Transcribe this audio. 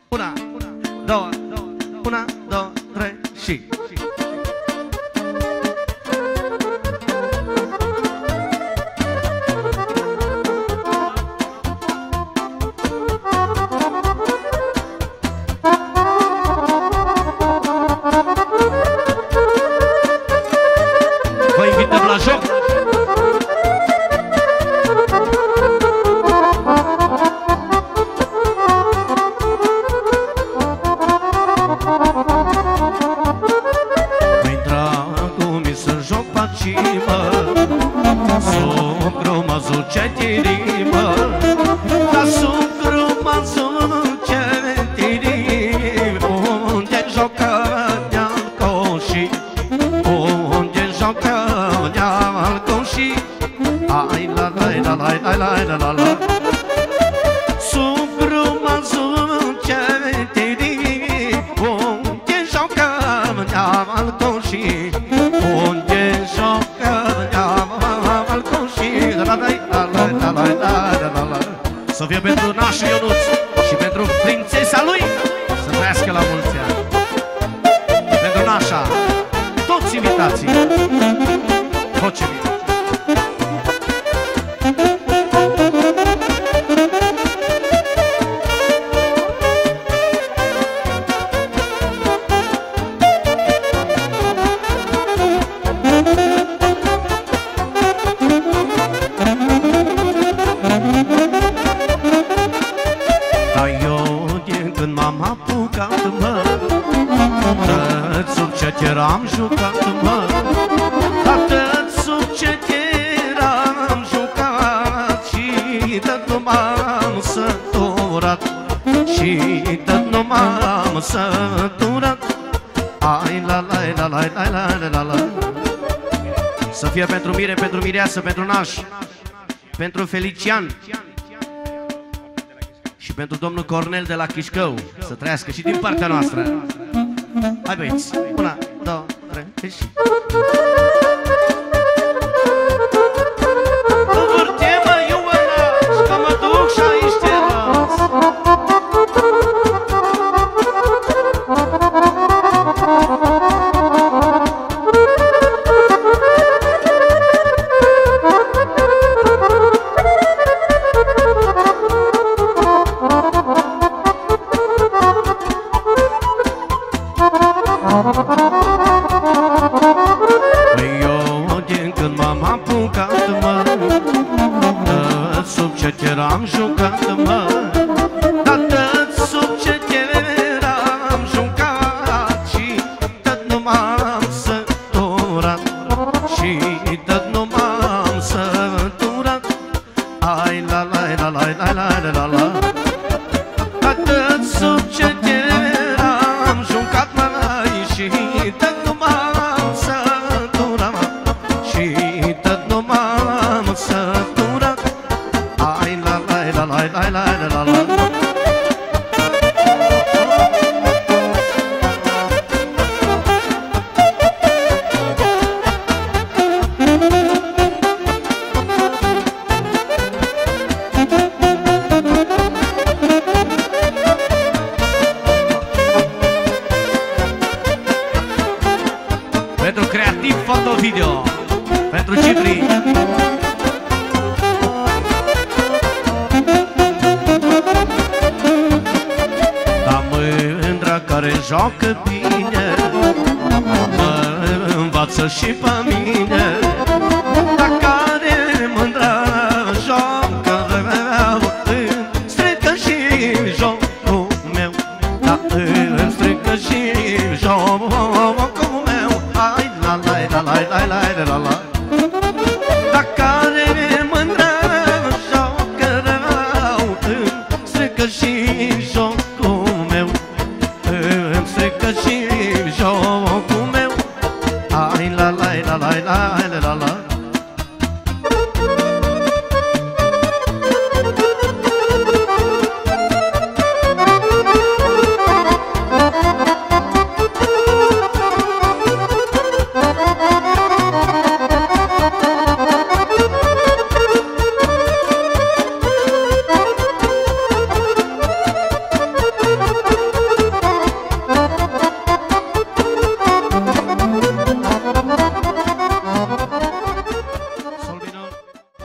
Una, două, una, două, trei și... Vă invităm la joc! Măi, dragul mi să joc pacimă, sucru mă zuce tirimă, dar sucru mă zuce tirimă, unde jocă de-al coșii, unde jocă de-al coșii, ai la la la la la la la la la. Sucru mă zuce tirimă, unde jocă de-al coșii, unde jocă de-al coșii, la la la la la la la la la. Să fie pentru nașul Ionuț și pentru prințesa lui, să trăiască la mulți ani. Pentru nașa, toți invitații, voce mie. Dar eu din când m-am apucat, mă, tot sub ce eram jucat, mă, tot sub ce eram jucat, și tot nu m-am săturat, și tot nu m-am săturat. Ai la la la la la la la la. Să fie pentru Mire, pentru Mireasă, pentru Naș, pentru Felician și pentru domnul Cornel de la Chișcău, să trăiască și din partea noastră. Hai băieți, una, două, trei și... Învârte-mă, Ioana, și că mă duc și aici te las. Păi eu din când m-am apucat, mă, tot sub ce eram jucat, mă, dar tot sub ce eram jucat, și tot nu m-am săturat, și tot nu m-am săturat. Ai la la la la la la la la. Dar tot sub ce eram jucat, măi, și tot nu m-am săturat, și tot nu m-am săturat. Ai la la la la la la la la. Pentru Creativ Foto Video, pentru Cipri. Da, mândra care joacă bine, mă învață și pe mine. Da, care mândra joacă rău, îmi strică și jocul meu. Da, îmi strică și jocul meu. Ai la la la la la la la la. Da, care mândra joacă rău, îmi strică și jocul meu, îmi strică și